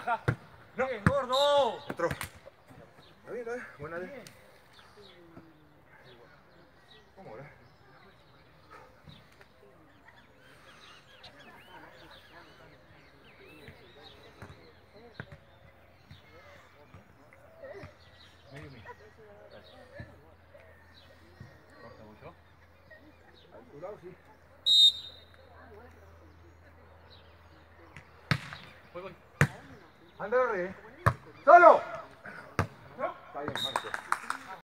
baja. No. Bien, gordo. Entró. Está bien, buena vez. ¿Cómo ahora? Medio mío. Corta, voy yo. A tu lado, sí. Voy. Anda, ¡solo! Está bien, Marco.